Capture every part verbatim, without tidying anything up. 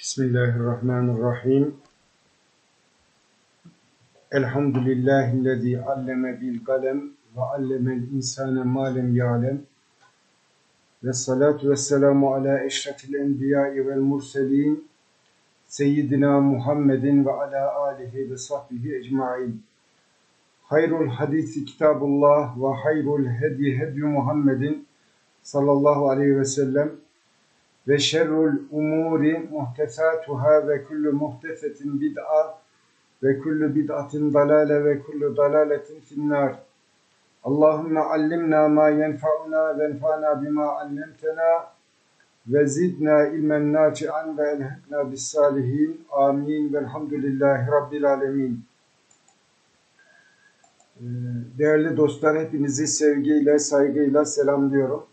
Bismillahirrahmanirrahim. Elhamdülillahillezî alleme bil kalem ve allemel insâne mâ lem ya'lem. Ve salatu ve selamu ala eşrefil enbiyâi vel murselîn. Seyyidina Muhammedin ve ala âlihi ve sahbihi ecmaîn. Hayrul hadisi kitabullah ve hayrul hedi hedi Muhammedin sallallahu aleyhi ve sellem. Ve şerrul umuri muhtesatuhâ ve kullu muhtesetin bid'a ve kullu bid'atin dalale ve kullu dalaletin finnâr. Allahümme allimna ma yenfa'una ve enfa'na bima allemtena ve zidna ilmen nafi'an ve elhekna bis salihin. Amin. Velhamdülillahi Rabbil alemin. Değerli dostlar, hepinizi sevgiyle, saygıyla selamlıyorum.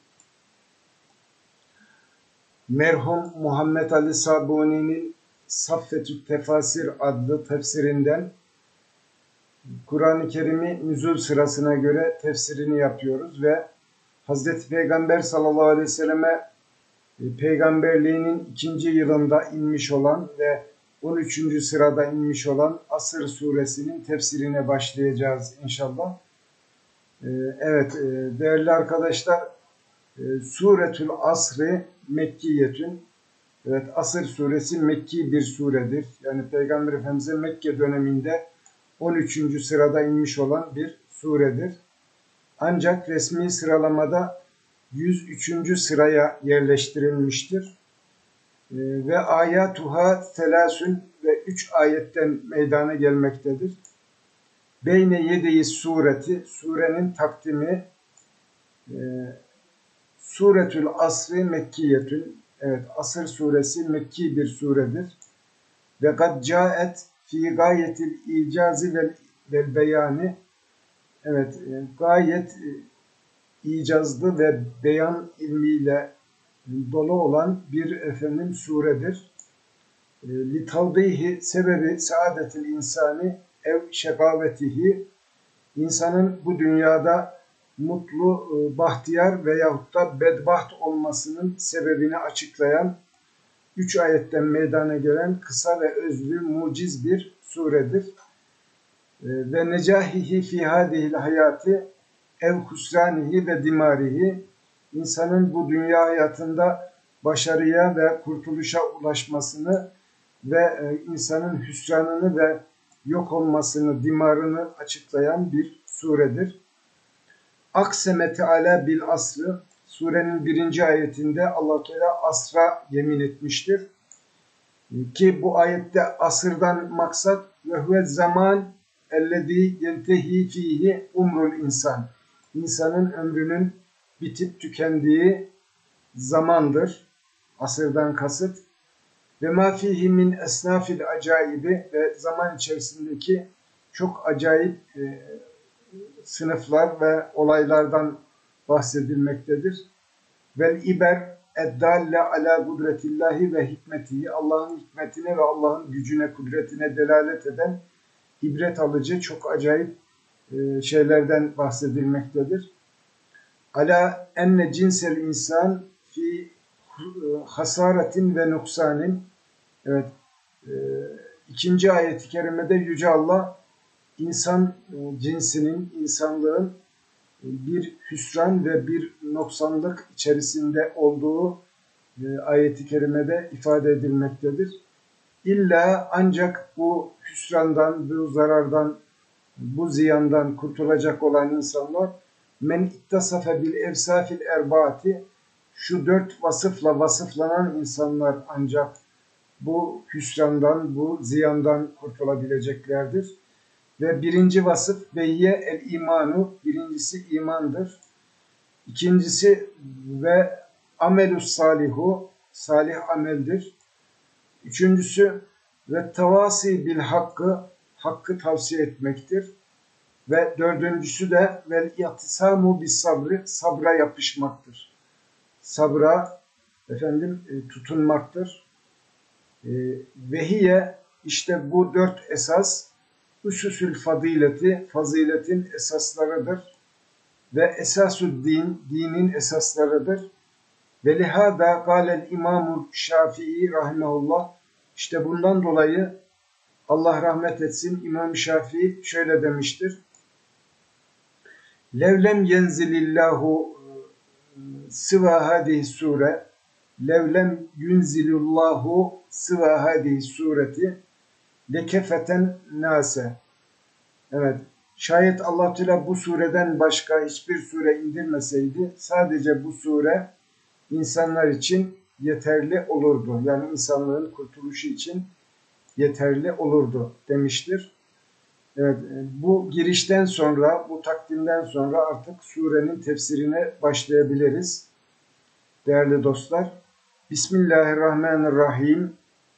Merhum Muhammed Ali Sabuni'nin Saffetü Tefasir adlı tefsirinden Kur'an-ı Kerim'i nüzul sırasına göre tefsirini yapıyoruz ve Hazreti Peygamber sallallahu aleyhi ve selleme peygamberliğinin ikinci yılında inmiş olan ve on üçüncü sırada inmiş olan Asr suresinin tefsirine başlayacağız inşallah. Evet değerli arkadaşlar, Suretül Asri Mekkiyetün. Evet, Asr suresi Mekki bir suredir. Yani Peygamber Efendimiz'e Mekke döneminde on üçüncü sırada inmiş olan bir suredir. Ancak resmi sıralamada yüz üçüncü sıraya yerleştirilmiştir. Ee, ve ayatuha selasün ve üç ayetten meydana gelmektedir. Beyne yedeyi sureti, surenin takdimi, e, Suretül Asri Mekkiyetün. Evet, Asr suresi Mekki bir suredir. Ve kad caet fi gayetil icazi vel, vel beyani. Evet, gayet icazlı ve beyan ilmiyle dolu olan bir efendim suredir. Li tavdihi sebebi saadetil insani ev şekavetihi. İnsanın bu dünyada mutlu, bahtiyar veyahut da bedbaht olmasının sebebini açıklayan üç ayetten meydana gelen kısa ve özlü, muciz bir suredir. Ve necahihi fi hadihil hayati ev husranihi ve dimarihi, insanın bu dünya hayatında başarıya ve kurtuluşa ulaşmasını ve insanın hüsranını ve yok olmasını, dimarını açıklayan bir suredir. Akseme Teala bil asrı, surenin birinci ayetinde Allah Teala asra yemin etmiştir. Ki bu ayette asırdan maksat ve huve zaman ellezî yentehi fihi umrul insan. İnsanın ömrünün bitip tükendiği zamandır. Asırdan kasıt. Ve ma fihi min esnafil acaibi, ve zaman içerisindeki çok acayip e, sınıflar ve olaylardan bahsedilmektedir. Vel iber eddalle ala kudretillahi ve hikmetihi, Allah'ın hikmetine ve Allah'ın gücüne, kudretine delalet eden ibret alıcı çok acayip şeylerden bahsedilmektedir. Ala enne cinsel insan fi hasaretin ve nuksanin. Evet, ikinci ayet-i kerimede Yüce Allah insan cinsinin, insanlığın bir hüsran ve bir noksanlık içerisinde olduğu ayet-i kerimede ifade edilmektedir. İlla ancak bu hüsrandan, bu zarardan, bu ziyandan kurtulacak olan insanlar men ittasafe bil evsafil erbaati, şu dört vasıfla vasıflanan insanlar ancak bu hüsrandan, bu ziyandan kurtulabileceklerdir. Ve birinci vasıf beyye el imanu, birincisi imandır. İkincisi ve amelus salihu, salih ameldir. Üçüncüsü ve tavasi bil hakkı, hakkı tavsiye etmektir. Ve dördüncüsü de vel ihtisamu bis sabrı, sabra yapışmaktır. Sabra efendim tutunmaktır. Vehiye, işte bu dört esas üsüsül fadileti, faziletin esaslarıdır. Ve esasü din, dinin esaslarıdır. Ve lihada kâlel İmam-ı Şafii rahimehullah, İşte bundan dolayı Allah rahmet etsin İmam Şafii şöyle demiştir. Levlem yenzilillahu sıva hadihi sure levlem yunzilullahu sıva hadihi sureti lekefeten nase. Evet. Şayet Allah Teala bu sureden başka hiçbir sure indirmeseydi sadece bu sure insanlar için yeterli olurdu. Yani insanlığın kurtuluşu için yeterli olurdu demiştir. Evet, bu girişten sonra, bu takdimden sonra artık surenin tefsirine başlayabiliriz. Değerli dostlar, Bismillahirrahmanirrahim.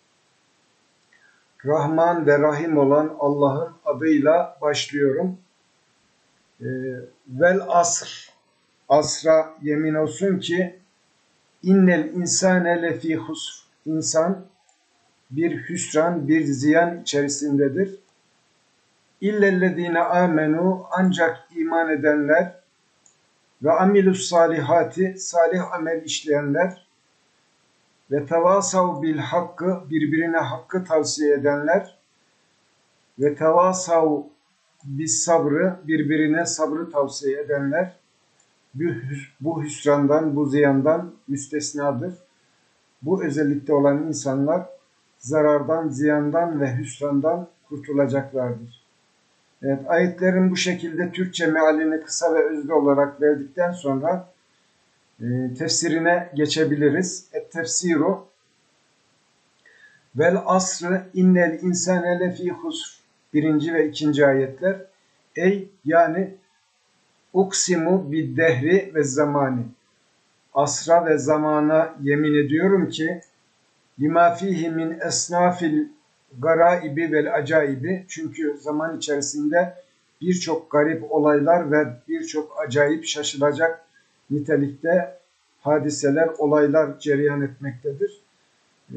Rahman ve Rahim olan Allah'ın adıyla başlıyorum. Ee, vel asr, asra yemin olsun ki innel insane lefî husr. İnsan bir hüsran, bir ziyan içerisindedir. İllellezîne amenu, ancak iman edenler ve amilus salihati, salih amel işleyenler ve tevasav bil hakkı, birbirine hakkı tavsiye edenler ve tevasav bis sabrı, birbirine sabrı tavsiye edenler bu hüsrandan, bu ziyandan müstesnadır. Bu özellikte olan insanlar zarardan, ziyandan ve hüsrandan kurtulacaklardır. Evet, ayetlerin bu şekilde Türkçe mealini kısa ve özlü olarak verdikten sonra e, tefsirine geçebiliriz. Et-tefsiru vel asrı innel insane lefî husr. Birinci ve ikinci ayetler. Ey yani uksimu biddehri ve zamani. Asra ve zamana yemin ediyorum ki lima fihi min esnafil garaibi vel acaibi, çünkü zaman içerisinde birçok garip olaylar ve birçok acayip şaşılacak nitelikte hadiseler, olaylar cereyan etmektedir. Ee,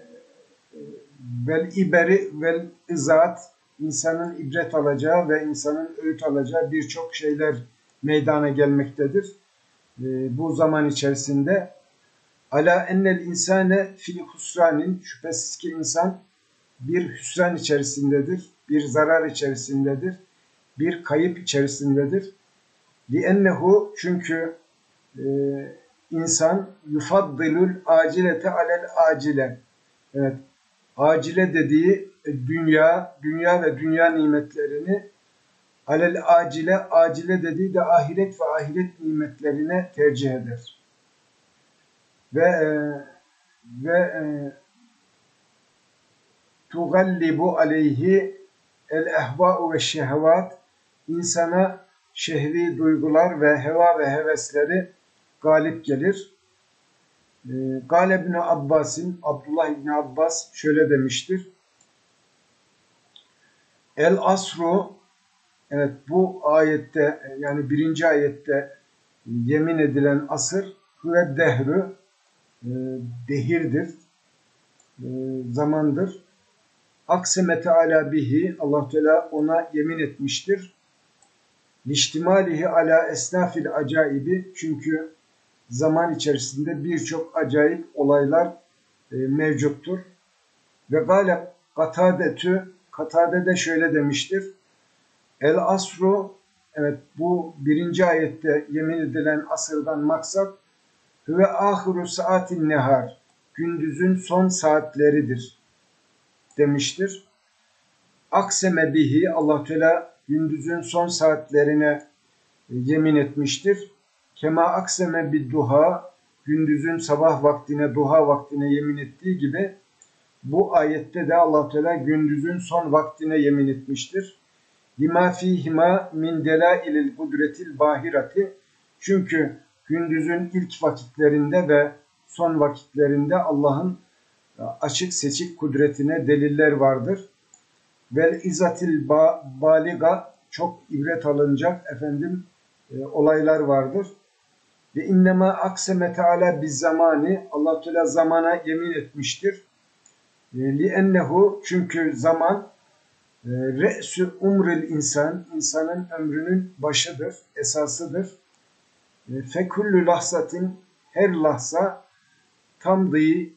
vel iberi vel izat, insanın ibret alacağı ve insanın öğüt alacağı birçok şeyler meydana gelmektedir. Ee, bu zaman içerisinde ala ennel insane fi husranin, şüphesiz ki insan bir hüsran içerisindedir, bir zarar içerisindedir, bir kayıp içerisindedir. Li'ennehu, çünkü e, insan yufaddilul acilete alel acile. Evet, acile dediği dünya, dünya ve dünya nimetlerini, alel acile, acile dediği de ahiret ve ahiret nimetlerine tercih eder. Ve e, ve e, tugallibu aleyhi el ehva'u ve şehvat, insana şehvi duygular ve heva ve hevesleri galip gelir. Gâle ibn Abbas'in, Abdullah İbni Abbas şöyle demiştir. El asru, evet bu ayette, yani birinci ayette yemin edilen asır ve dehrü, dehirdir, zamandır. Akseme Teala bihi, Allah Teala ona yemin etmiştir. Liştimalihi ala esnafil acaibi, çünkü zaman içerisinde birçok acayip olaylar e, mevcuttur. Ve gâle katadetü, Katade de şöyle demiştir. El asru, evet bu birinci ayette yemin edilen asırdan maksat ve ahiru saatin nehar, gündüzün son saatleridir demiştir. Akseme bihi, Allah Teala gündüzün son saatlerine yemin etmiştir. Kema akseme bidduha, gündüzün sabah vaktine, duha vaktine yemin ettiği gibi bu ayette de Allah Teala gündüzün son vaktine yemin etmiştir. Lima fihima min delailil kudretil bahirati, çünkü gündüzün ilk vakitlerinde ve son vakitlerinde Allah'ın açık seçik kudretine deliller vardır. Vel izatil baliga, çok ibret alınacak efendim e, olaylar vardır. Ve innema akseme Teala biz zamani, Allah Teala zamana yemin etmiştir. Li ennehu, çünkü zaman e, re'sü umril insan, insanın ömrünün başıdır, esasıdır. E, fekullu lahzatin, her lahza tamdığı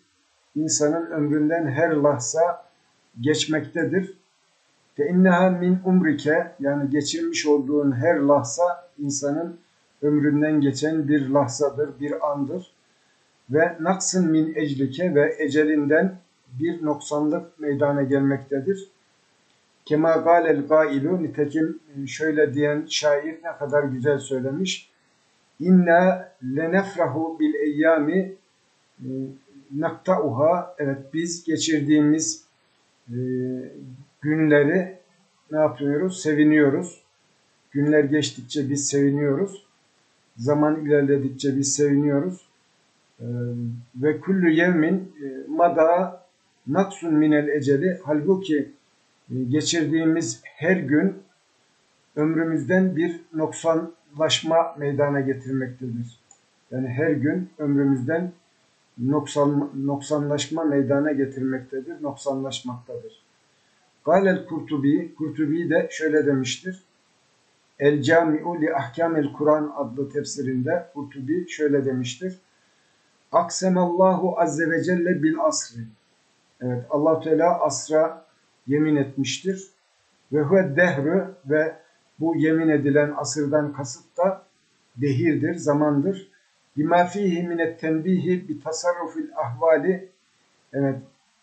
insanın ömründen her lahza geçmektedir. Fe inneha min umrike, yani geçirmiş olduğun her lahza insanın ömründen geçen bir lahzadır, bir andır. Ve naksın min eclike, ve ecelinden bir noksanlık meydana gelmektedir. Kema gâlel gâilu, nitekim şöyle diyen şair ne kadar güzel söylemiş. İnna lenefrahu bil eyyami naktauha, evet biz geçirdiğimiz e, günleri ne yapıyoruz? Seviniyoruz. Günler geçtikçe biz seviniyoruz. Zaman ilerledikçe biz seviniyoruz. E, ve kullu yevmin e, mada naksun minel eceli, halbuki e, geçirdiğimiz her gün ömrümüzden bir noksanlaşma meydana getirmektedir. Yani her gün ömrümüzden noksan, noksanlaşma meydana getirmektedir, noksanlaşmaktadır. Galel Kurtubi, Kurtubi de şöyle demiştir. El Cami'u li Ahkamil Kur'an adlı tefsirinde Kurtubi şöyle demiştir. Aksemallahu azze ve celle bil asri. Evet, Allah Teala asra yemin etmiştir. Ve huve dehrü, ve bu yemin edilen asırdan kasıt da dehirdir, zamandır. Bima fihi minet tenbihi bi tasarrufil ahvali. Evet,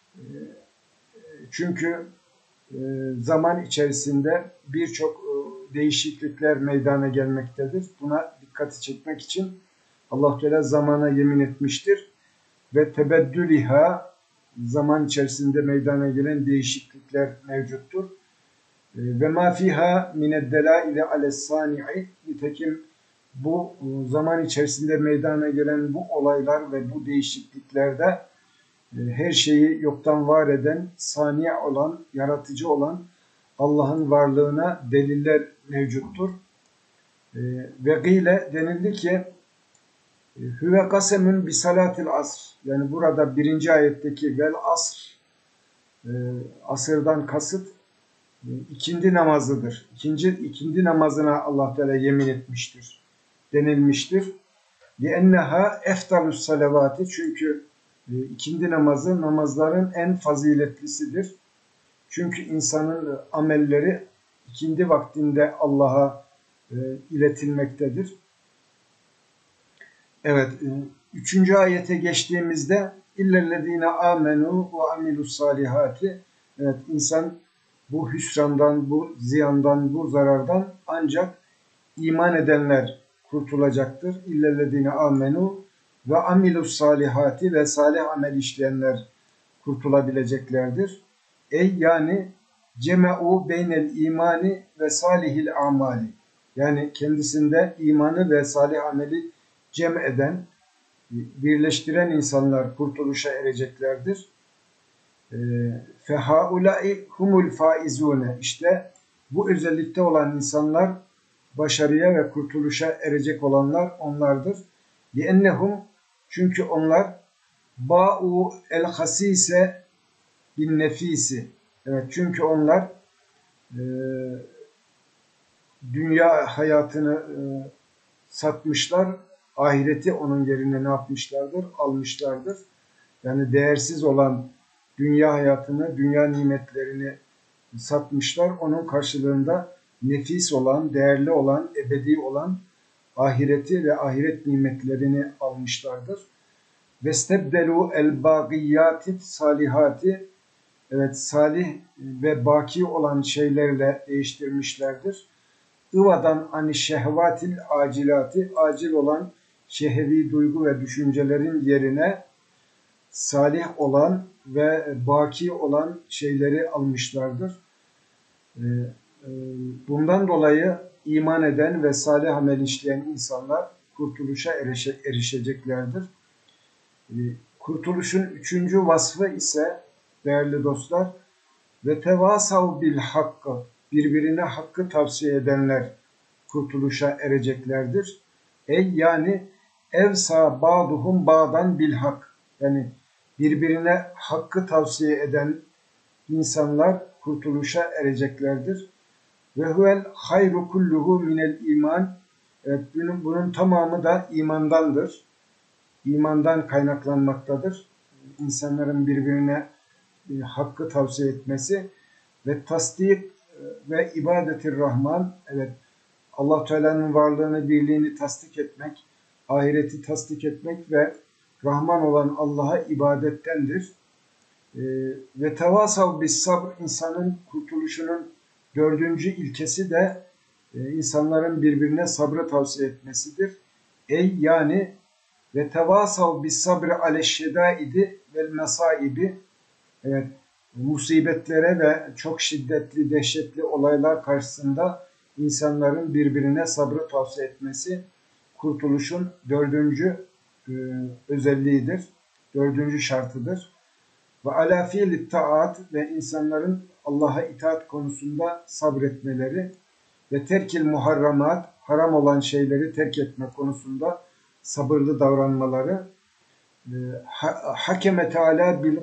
çünkü zaman içerisinde birçok değişiklikler meydana gelmektedir. Buna dikkati çekmek için Allah Teala zamana yemin etmiştir. Ve tebeddüliha, zaman içerisinde meydana gelen değişiklikler mevcuttur. Ve ma fiha mined delaili alessani'i, nitekim bu zaman içerisinde meydana gelen bu olaylar ve bu değişikliklerde her şeyi yoktan var eden, sani olan, yaratıcı olan Allah'ın varlığına deliller mevcuttur. Ve gıyle, denildi ki hüve kasemün bi salatil asr, yani burada birinci ayetteki vel asr, asırdan kasıt ikindi namazıdır. İkinci, ikindi namazına Allah Teala yemin etmiştir denilmiştir. لِأَنَّهَا اَفْتَلُ السَّلَوَاتِ, çünkü e, ikindi namazı namazların en faziletlisidir. Çünkü insanın amelleri ikindi vaktinde Allah'a e, iletilmektedir. Evet, e, üçüncü ayete geçtiğimizde illellezine amenu ve amilus salihati, evet, insan bu hüsrandan, bu ziyandan, bu zarardan ancak iman edenler kurtulacaktır. İllellezine amenu ve amilus salihati, ve salih amel işleyenler kurtulabileceklerdir. Ey yani cema'u beynel imani ve salihil amali, yani kendisinde imanı ve salih ameli cem eden, birleştiren insanlar kurtuluşa ereceklerdir. Fehaulai humul faizune, işte bu özellikte olan insanlar başarıya ve kurtuluşa erecek olanlar onlardır. Liennehum, çünkü onlar ba'u el hasise bin nefisi, evet, çünkü onlar e, dünya hayatını e, satmışlar, ahireti onun yerine ne yapmışlardır? Almışlardır. Yani değersiz olan dünya hayatını, dünya nimetlerini satmışlar. Onun karşılığında nefis olan, değerli olan, ebedi olan ahireti ve ahiret nimetlerini almışlardır. Vestebdelu el bagiyati salihati, evet, salih ve baki olan şeylerle değiştirmişlerdir. Ivadan ani şehvatil acilati, acil olan şehvi duygu ve düşüncelerin yerine salih olan ve baki olan şeyleri almışlardır. Bundan dolayı iman eden ve salih amel işleyen insanlar kurtuluşa erişe, erişeceklerdir. Kurtuluşun üçüncü vasfı ise değerli dostlar, ve tevasav bil hakkı, birbirine hakkı tavsiye edenler kurtuluşa ereceklerdir. Ey yani evsa ba'duhum ba'dan bil hak, yani birbirine hakkı tavsiye eden insanlar kurtuluşa ereceklerdir. Ve huvel hayru kulluhu minel iman, evet, bunun, bunun tamamı da imandandır. İmandan kaynaklanmaktadır. insanların birbirine e, hakkı tavsiye etmesi ve tasdik e, ve ibadetir Rahman, evet, Allah Teala'nın varlığını, birliğini tasdik etmek, ahireti tasdik etmek ve Rahman olan Allah'a ibadettendir. E, ve tevasav bis sabr, insanın kurtuluşunun dördüncü ilkesi de e, insanların birbirine sabrı tavsiye etmesidir. Ey yani ve tevasav bis sabri aleşşedaidi vel mesaibi, evet, musibetlere ve çok şiddetli, dehşetli olaylar karşısında insanların birbirine sabrı tavsiye etmesi kurtuluşun dördüncü e, özelliğidir, dördüncü şartıdır. Ve ala fiilit taat, ve insanların Allah'a itaat konusunda sabretmeleri ve terkil muharramat, haram olan şeyleri terk etme konusunda sabırlı davranmaları. Hakeme Teala bil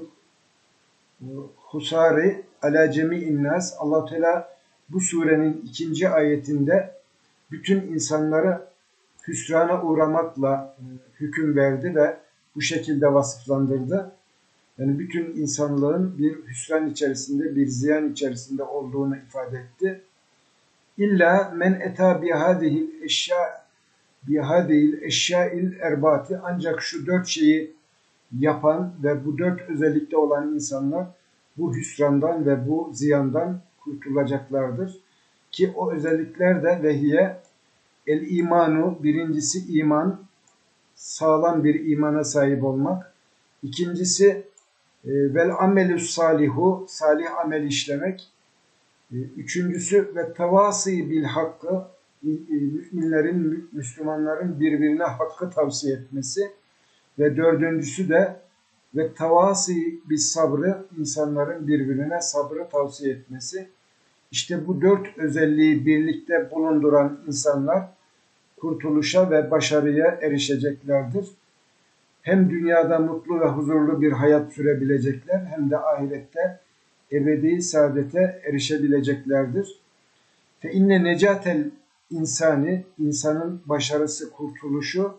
husari ala cemi'in nas, Allah Teala bu surenin ikinci ayetinde bütün insanlara hüsrana uğramakla hüküm verdi ve bu şekilde vasıflandırdı. Yani bütün insanlığın bir hüsran içerisinde, bir ziyan içerisinde olduğunu ifade etti. İlla men eta bihadihil eşya bihadihil eşyail erbati, ancak şu dört şeyi yapan ve bu dört özellikte olan insanlar bu hüsrandan ve bu ziyandan kurtulacaklardır. Ki o özellikler de vehiye el imanu, birincisi iman, sağlam bir imana sahip olmak. İkincisi e, vel amelus salihu, salih amel işlemek. E, üçüncüsü ve tevasi bil hakkı, müminlerin, Müslümanların birbirine hakkı tavsiye etmesi. Ve dördüncüsü de ve tavasi bis sabrı, insanların birbirine sabrı tavsiye etmesi. İşte bu dört özelliği birlikte bulunduran insanlar kurtuluşa ve başarıya erişeceklerdir. Hem dünyada mutlu ve huzurlu bir hayat sürebilecekler, hem de ahirette ebedi saadete erişebileceklerdir. Fe inne necatel insani, insanın başarısı, kurtuluşu,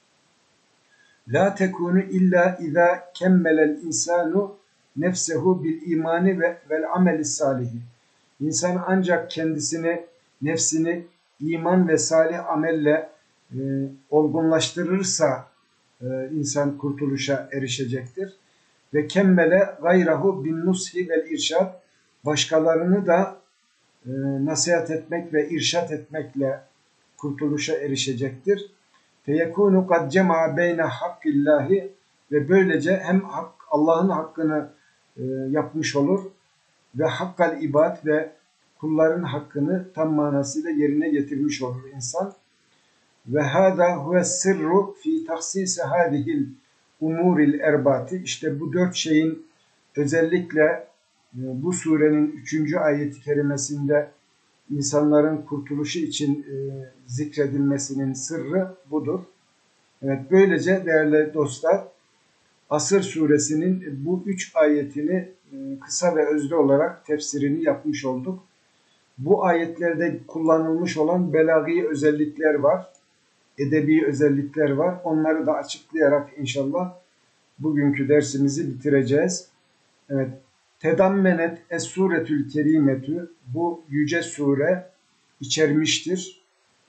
la tekunu illa iza kemmelel insanu nefsehu bil imani ve vel amelis salihi. İnsan ancak kendisini, nefsini iman ve salih amelle e, olgunlaştırırsa e, insan kurtuluşa erişecektir. Ve kemmele gayrahu bin nushi vel irşad, başkalarını da e, nasihat etmek ve irşat etmekle kurtuluşa erişecektir. Feyekunu kad cema beyne hakkillahi, ve böylece hem hak, Allah'ın hakkını e, yapmış olur ve hakkal ibad, ve kulların hakkını tam manasıyla yerine getirmiş olur insan. Ve hâdâ huve sirru fî tahsîse hâdihil umûril erbâti, işte bu dört şeyin özellikle e, bu surenin üçüncü ayet-i kerimesinde insanların kurtuluşu için e, zikredilmesinin sırrı budur. Evet, böylece değerli dostlar, Asır suresinin bu üç ayetini e, kısa ve özlü olarak tefsirini yapmış olduk. Bu ayetlerde kullanılmış olan belagi özellikler var, edebi özellikler var. Onları da açıklayarak inşallah bugünkü dersimizi bitireceğiz. Evet, tedammenet es-suretül kerimetü, bu yüce sure içermiştir.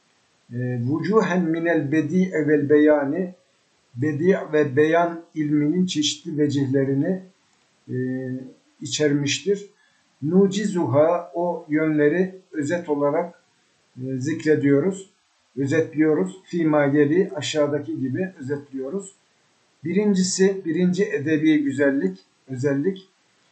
Vucuhen minel bedi'e vel beyani, bedi' ve beyan ilminin çeşitli vecihlerini e, içermiştir. Nucizuha, o yönleri özet olarak e, zikrediyoruz, özetliyoruz. Fîmâ yeli, aşağıdaki gibi özetliyoruz. Birincisi, birinci edebi güzellik, özellik,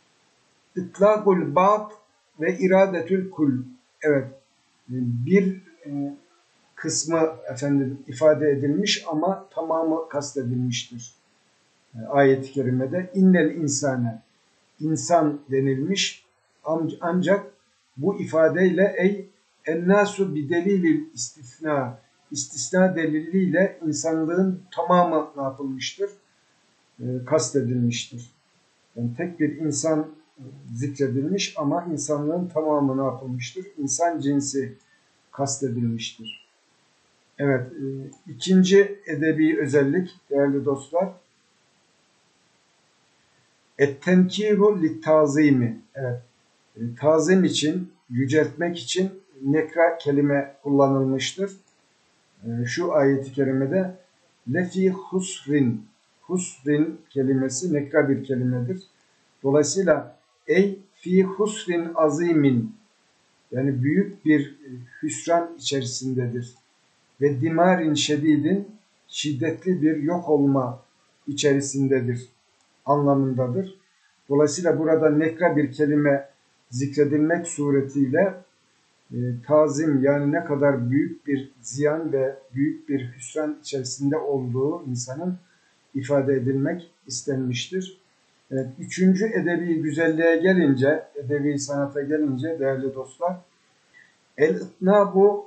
İtlâkul ba'd ve iradetül kul. Evet, bir e, kısmı efendim ifade edilmiş ama tamamı kastedilmiştir. E, ayet-i kerimede innel insane, insan denilmiş, ancak bu ifadeyle ey ennâsu bi delilil istisna, istisna deliliyle insanlığın tamamı ne yapılmıştır? E, kastedilmiştir. Yani tek bir insan zikredilmiş ama insanlığın tamamı ne yapılmıştır? İnsan cinsi kastedilmiştir. Evet, ikinci edebi özellik değerli dostlar, Et-tenkiru lit-tazimi. Evet. E, tazim için, yüceltmek için nekra kelime kullanılmıştır. E, şu ayet-i kerimede lefi husrin. Husrin kelimesi nekra bir kelimedir. Dolayısıyla ey fi husrin azimin, yani büyük bir hüsran içerisindedir. Ve dimarin şedidin, şiddetli bir yok olma içerisindedir anlamındadır. Dolayısıyla burada nekra bir kelime zikredilmek suretiyle e, tazim, yani ne kadar büyük bir ziyan ve büyük bir hüsran içerisinde olduğu insanın ifade edilmek istenmiştir. Evet, üçüncü edebi güzelliğe gelince, edebi sanata gelince değerli dostlar, el-itnabu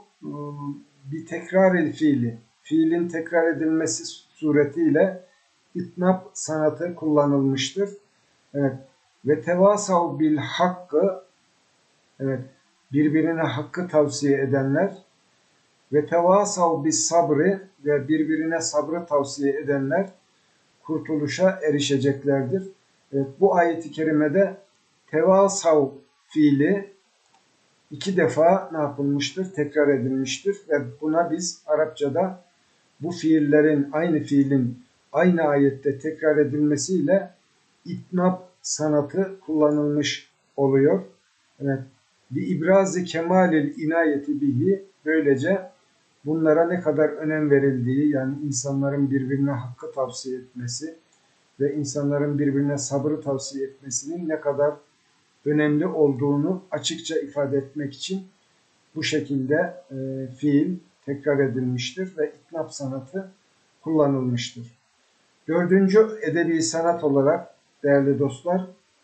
bir tekrar fiili, fiilin tekrar edilmesi suretiyle itnab sanatı kullanılmıştır. Evet, ve tevasav bil hakkı, evet, birbirine hakkı tavsiye edenler, ve tevasav bis sabri, ve birbirine sabrı tavsiye edenler kurtuluşa erişeceklerdir. Evet, bu ayet-i kerimede tevasav fiili iki defa ne yapılmıştır? Tekrar edilmiştir ve buna biz Arapçada bu fiillerin, aynı fiilin aynı ayette tekrar edilmesiyle itnab sanatı kullanılmış oluyor. Evet. Bi ibrazi kemalil inayeti bihi, böylece bunlara ne kadar önem verildiği, yani insanların birbirine hakkı tavsiye etmesi ve insanların birbirine sabrı tavsiye etmesinin ne kadar önemli olduğunu açıkça ifade etmek için bu şekilde e, fiil tekrar edilmiştir ve itnab sanatı kullanılmıştır. Dördüncü edebi sanat olarak değerli dostlar,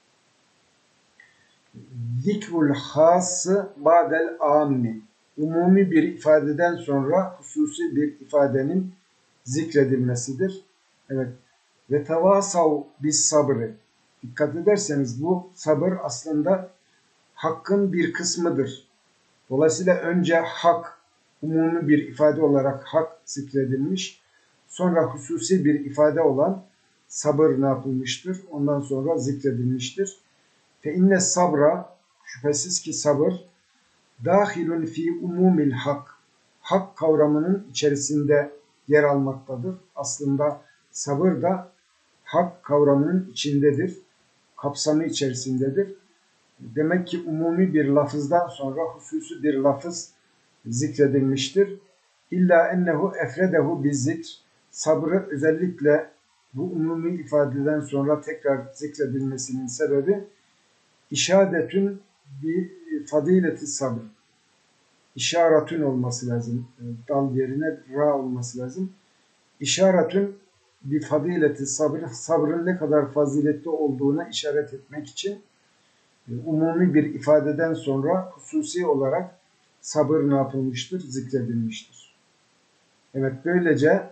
zikrul hası ba'del ammi, umumi bir ifadeden sonra hususi bir ifadenin zikredilmesidir. Evet. Ve tevasav bis sabrı. Dikkat ederseniz bu sabır aslında hakkın bir kısmıdır. Dolayısıyla önce hak, umumi bir ifade olarak hak zikredilmiş. Sonra hususi bir ifade olan sabır ne yapılmıştır? Ondan sonra zikredilmiştir. Fe inne sabra, şüphesiz ki sabır, dahilun fi umumil hak, hak kavramının içerisinde yer almaktadır. Aslında sabır da hak kavramının içindedir, kapsamı içerisindedir. Demek ki umumi bir lafızdan sonra hususi bir lafız zikredilmiştir. İlla ennehu efredehu bizzikr, sabrı özellikle bu umumi ifadeden sonra tekrar zikredilmesinin sebebi işadetün bir fadileti sabr. İşaretün olması lazım. Dal yerine ra olması lazım. İşaretün bir fadileti sabr, sabrın ne kadar faziletli olduğuna işaret etmek için umumi bir ifadeden sonra hususi olarak sabır ne yapılmıştır? Zikredilmiştir. Evet, böylece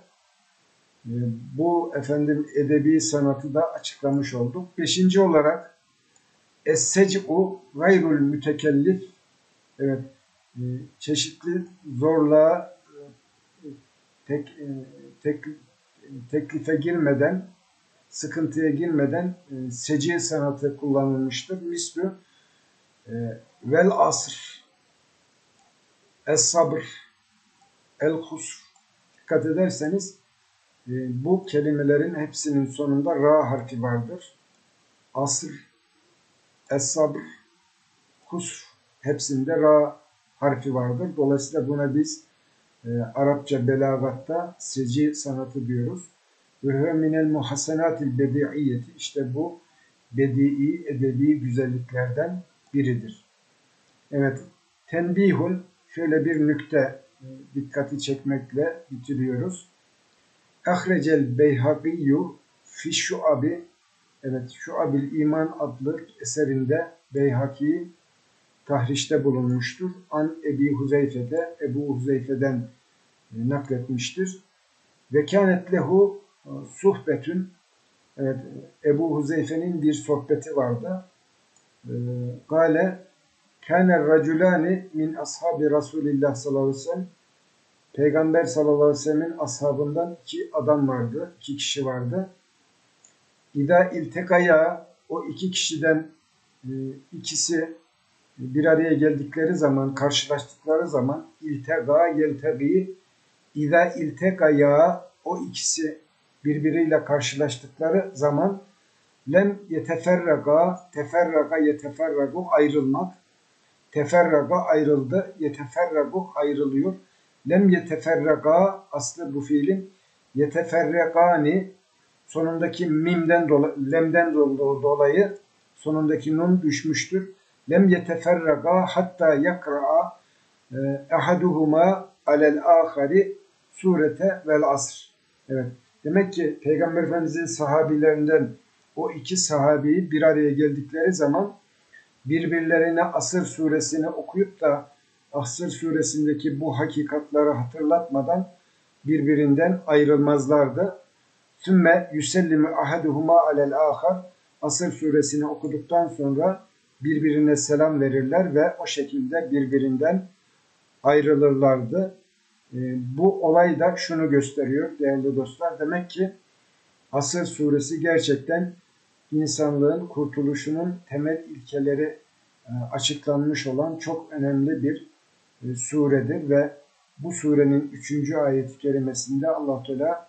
bu efendim edebi sanatı da açıklamış olduk. Beşinci olarak es-sec'u gayrul mütekellif, evet, çeşitli zorluğa tek, tek, teklife girmeden, sıkıntıya girmeden e, seci sanatı kullanılmıştır. Mislü e, vel asr, es-sabr, el-husr. Dikkat ederseniz e, bu kelimelerin hepsinin sonunda ra harfi vardır. Asr, es-sabr, husr, hepsinde ra harfi vardır. Dolayısıyla buna biz e, Arapça belagatta seci sanatı diyoruz. Ve minel muhasenatil bedi'iyyeti, işte bu bedii, edebi güzelliklerden biridir. Evet, tenbihun, şöyle bir nükte e, dikkati çekmekle bitiriyoruz. Ahrecel Beyhakiyyü fi şuabi, evet, Şuabil İman adlı eserinde Beyhaki tahrişte bulunmuştur. An Ebi Huzeyfe'de, Ebu Huzeyfe'den e, nakletmiştir. Ve kânet lehu suhbetün, evet, Ebu Huzeyfe'nin bir sohbeti vardı. Gale kâner raculâni min ashabi Resulillah sallallahu aleyhi ve sellem, Peygamber sallallahu aleyhi ve sellem'in ashabından iki adam vardı, iki kişi vardı. İda iltekaya, o iki kişiden e, ikisi bir araya geldikleri zaman, karşılaştıkları zaman iltega yeltegi İza iltekaya, o ikisi birbiriyle karşılaştıkları zaman lem yeteferraga, teferraga yeteferragu ayrılmak, teferraga ayrıldı, yeteferragu ayrılıyor. Lem yeteferraga, aslı bu fiilin yeteferragani, sonundaki mimden dolayı, lemden dolayı sonundaki nun düşmüştür. Lem yeteferraga hatta yakra'a ehaduhuma alel ahari surete vel asr. Evet. Demek ki Peygamber Efendimiz'in sahabilerinden o iki sahabeyi bir araya geldikleri zaman birbirlerine Asır suresini okuyup da Asır suresindeki bu hakikatları hatırlatmadan birbirinden ayrılmazlardı. Sümme yüsellimu ahaduhuma alel ahar, Asır suresini okuduktan sonra birbirine selam verirler ve o şekilde birbirinden ayrılırlardı. E, bu olay da şunu gösteriyor değerli dostlar. Demek ki Asır suresi gerçekten insanlığın kurtuluşunun temel ilkeleri e, açıklanmış olan çok önemli bir e, suredir ve bu surenin üçüncü ayet-i kerimesinde Allah Teala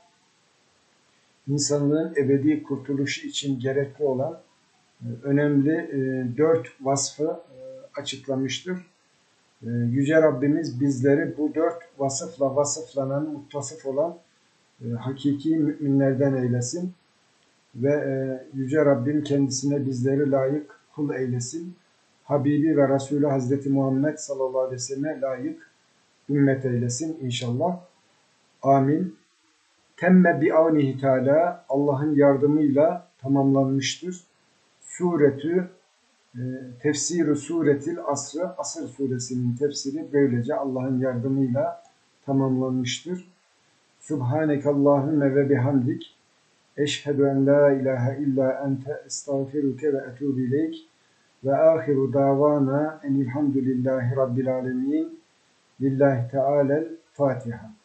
insanlığın ebedi kurtuluşu için gerekli olan e, önemli e, dört vasfı e, açıklamıştır. Yüce Rabbimiz bizleri bu dört vasıfla vasıflanan, muttasıf olan e, hakiki müminlerden eylesin. Ve e, Yüce Rabbim kendisine bizleri layık kul eylesin. Habibi ve Resulü Hazreti Muhammed sallallahu aleyhi ve selleme layık ümmet eylesin inşallah. Amin. Temme bi'avnihi teala, Allah'ın yardımıyla tamamlanmıştır. Suretü Tefsir-i Suretil Asrı, Asır suresinin tefsiri böylece Allah'ın yardımıyla tamamlanmıştır. Subhanekallahümme ve bihamdik. Eşhedü en la ilahe illa ente estağfiruke ve etûbü ileyk. Ve ahiru davana enilhamdülillahi rabbil alemin. Lillahi Teala'l Fatiha.